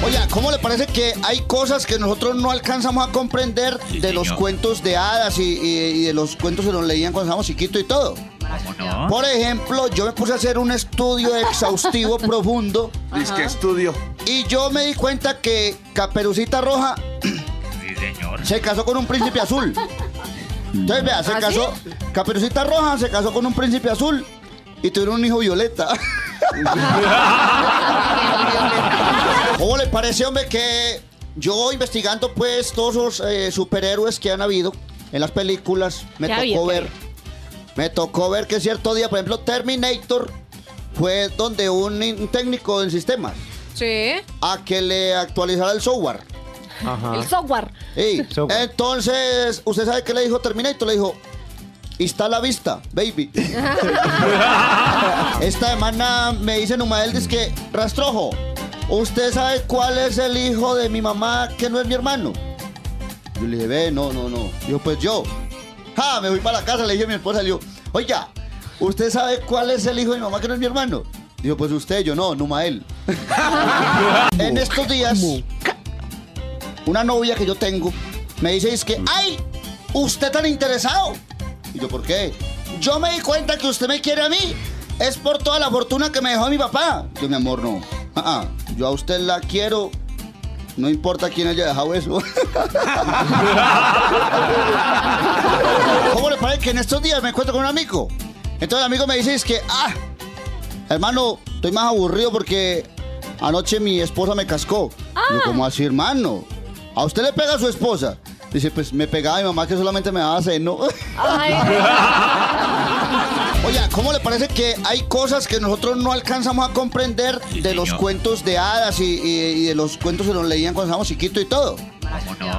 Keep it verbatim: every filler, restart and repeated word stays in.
Oiga, ¿cómo le parece que hay cosas que nosotros no alcanzamos a comprender Sí, de los señor. cuentos de hadas y, y- y de los cuentos que nos leían cuando estábamos chiquitos y todo? ¿Cómo no? Por ejemplo, yo me puse a hacer un estudio exhaustivo, profundo, Disque estudio. y yo me di cuenta que Caperucita Roja Sí, señor. se casó con un príncipe azul. Entonces, vea, se ¿Ah, casó. Caperucita Roja se casó con un príncipe azul y tuvieron un hijo violeta. ¿Cómo le parece, hombre, que yo investigando, pues, todos los eh, superhéroes que han habido en las películas, me ¿Qué tocó había? ¿Qué ver. había? Me tocó ver que cierto día, por ejemplo, Terminator fue donde un, un técnico en sistemas Sí. a que le actualizara el software. El software. Sí. Software. Entonces, ¿usted sabe qué le dijo Terminator? Le dijo, está a la vista, baby. Esta semana me dice Numael, dice que, Rastrojo, ¿usted sabe cuál es el hijo de mi mamá que no es mi hermano? Yo le dije, ve, no, no, no. Dijo, pues yo. Ja, me fui para la casa, le dije a mi esposa, le digo, oiga, ¿usted sabe cuál es el hijo de mi mamá que no es mi hermano? Dijo, pues usted, yo no, Numael. En estos días, una novia que yo tengo me dice, es que, ¡ay! ¿Usted tan interesado? Y yo, ¿por qué? Yo me di cuenta que usted me quiere a mí. Es por toda la fortuna que me dejó mi papá. Yo, mi amor, no. Ah, ah, yo a usted la quiero. No importa quién haya dejado eso. ¿Cómo le parece que en estos días me encuentro con un amigo? Entonces el amigo me dice, es que, ah, hermano, estoy más aburrido porque anoche mi esposa me cascó. Yo, ¿cómo así, hermano? ¿A usted le pega a su esposa? Dice, pues me pegaba mi mamá que solamente me daba seno. Ay, Oye, ¿cómo le parece que hay cosas que nosotros no alcanzamos a comprender Sí, de los señor. cuentos de hadas y, y- y de los cuentos que nos leían cuando estábamos chiquitos y todo? ¿Cómo no?